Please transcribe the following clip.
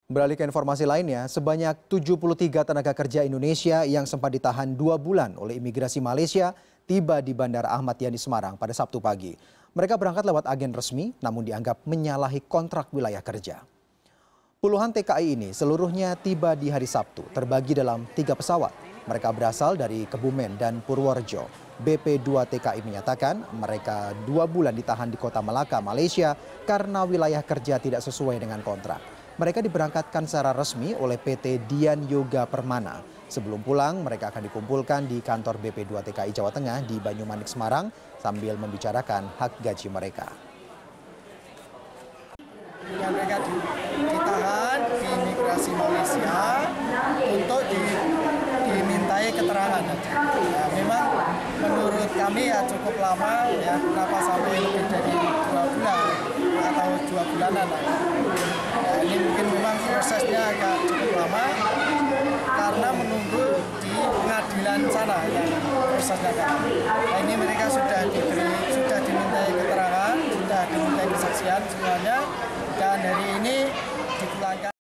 Beralih ke informasi lainnya, sebanyak 73 tenaga kerja Indonesia yang sempat ditahan 2 bulan oleh imigrasi Malaysia tiba di Bandara Ahmad Yani Semarang pada Sabtu pagi. Mereka berangkat lewat agen resmi namun dianggap menyalahi kontrak wilayah kerja. Puluhan TKI ini seluruhnya tiba di hari Sabtu, terbagi dalam 3 pesawat. Mereka berasal dari Kebumen dan Purworejo. BP2 TKI menyatakan mereka 2 bulan ditahan di kota Melaka, Malaysia karena wilayah kerja tidak sesuai dengan kontrak. Mereka diberangkatkan secara resmi oleh PT Dian Yoga Permana. Sebelum pulang, mereka akan dikumpulkan di kantor BP2 TKI Jawa Tengah di Banyumanik, Semarang sambil membicarakan hak gaji mereka. Mereka ditahan di imigrasi Malaysia untuk dimintai keterangan. Ya, memang menurut kami ya cukup lama ya, kenapa sampai lebih dari 2 bulan atau 2 bulanan lah. Ya, ini mungkin memang prosesnya agak cukup lama karena menunggu di pengadilan sana yang prosesnya kan. Nah, ini mereka sudah dimintai keterangan, sudah dimintai kesaksian semuanya, dan hari ini dipulangkan.